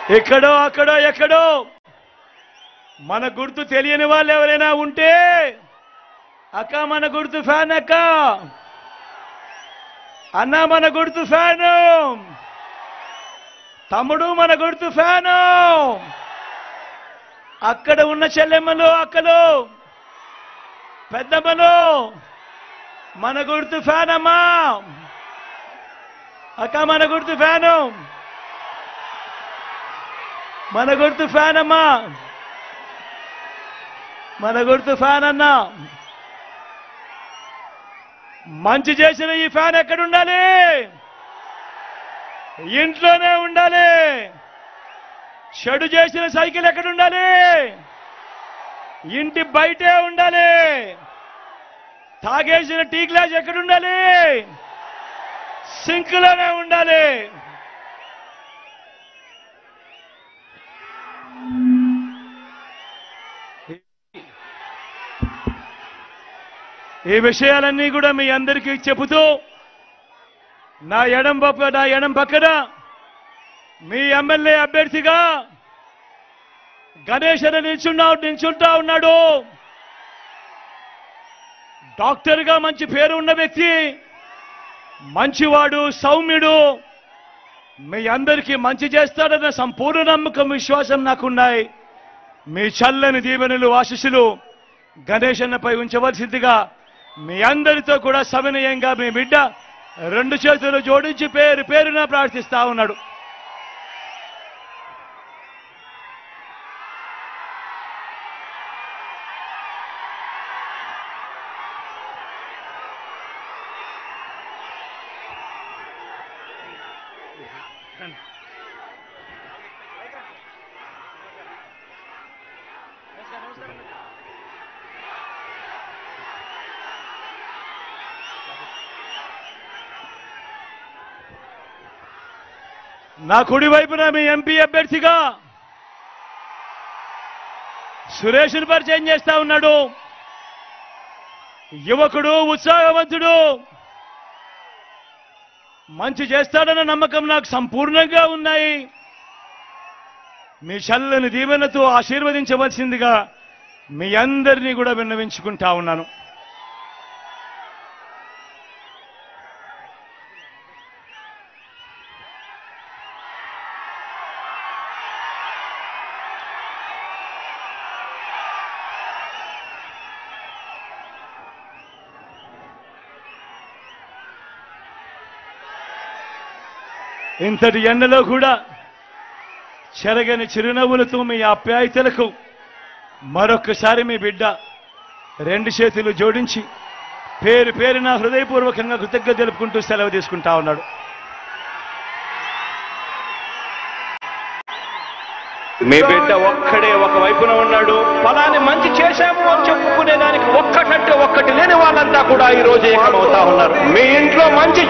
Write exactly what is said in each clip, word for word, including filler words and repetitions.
ఎక్కడో అక్కడో ఎక్కడో మన గుర్తు తెలియని వాళ్ళు ఎవరైనా ఉంటే అక్క మన గుర్తు ఫ్యాన్ అక్క, అన్న మన గుర్తు ఫ్యాను, తమ్ముడు మన గుర్తు ఫ్యాను, అక్కడ ఉన్న చెల్లెమ్మలు అక్కలు పెద్దమ్మలు మన గుర్తు ఫ్యాన్ అమ్మా, అక్క మన గుర్తు ఫ్యాను, మన గుర్తు ఫ్యాన్ అమ్మా, మన గుర్తు ఫ్యాన్ అన్నా. మంచి చేసిన ఈ ఫ్యాన్ ఎక్కడ ఉండాలి? ఇంట్లోనే ఉండాలి. చెడు చేసిన సైకిల్ ఎక్కడ ఉండాలి? ఇంటి బయటే ఉండాలి. తాగేసిన టీ గ్లాస్ ఎక్కడ ఉండాలి? సింక్లోనే ఉండాలి. ఈ విషయాలన్నీ కూడా మీ అందరికీ చెబుతూ నా ఎడం పక్క నా ఎడం పక్కన మీ ఎమ్మెల్యే అభ్యర్థిగా గణేష్ అని నిల్చున్నా నిల్చుంటా ఉన్నాడు. డాక్టర్గా మంచి పేరు ఉన్న వ్యక్తి, మంచివాడు, సౌమ్యుడు, మీ అందరికీ మంచి చేస్తాడన్న సంపూర్ణ నమ్మకం, విశ్వాసం నాకున్నాయి. మీ చల్లని దీవెనలు, ఆశీస్సులు గణేష్ అన్నపై ఉంచవలసిందిగా మీ అందరితో కూడా సవినయంగా మీ బిడ్డ రెండు చేతులు జోడించి పేరు పేరున ప్రార్థిస్తా ఉన్నాడు. నా కుడి వైపున మీ ఎంపీ అభ్యర్థిగా సురేష్ను పరిచయం చేస్తా ఉన్నాడు. యువకుడు, ఉత్సాహవంతుడు, మంచి చేస్తాడన్న నమ్మకం నాకు సంపూర్ణంగా ఉన్నాయి. మీ చల్లని దీవెనతో ఆశీర్వదించవలసిందిగా మీ అందరినీ కూడా విన్నవించుకుంటా ఉన్నాను. ఇంతటి ఎండలో కూడా చెరగని చిరునవ్వులతో మీ ఆప్యాయతలకు మరొక్కసారి మీ బిడ్డ రెండు చేతులు జోడించి పేరు పేరున హృదయపూర్వకంగా కృతజ్ఞత తెలుపుకుంటూ సెలవు తీసుకుంటా ఉన్నాడు. మీ బిడ్డ ఒక్కడే ఒక వైపున ఉన్నాడు. ఫలాన్ని మంచి చేశాము అని చెప్పుకునే దానికి ఒక్కటంటే ఒక్కటి లేని వాళ్ళంతా కూడా ఈ రోజు ఏకమవుతా ఉన్నారు. మీ ఇంట్లో మంచి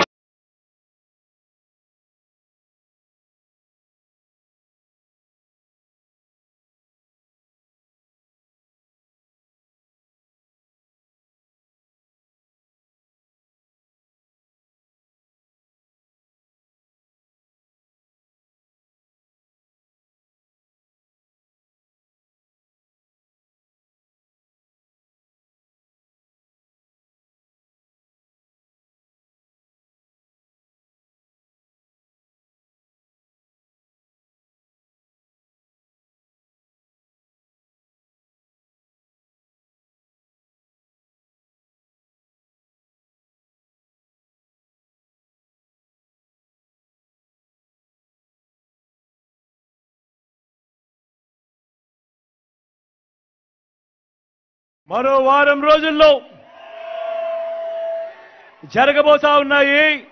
మరో వారం రోజుల్లో జరగబోతా ఉన్నాయి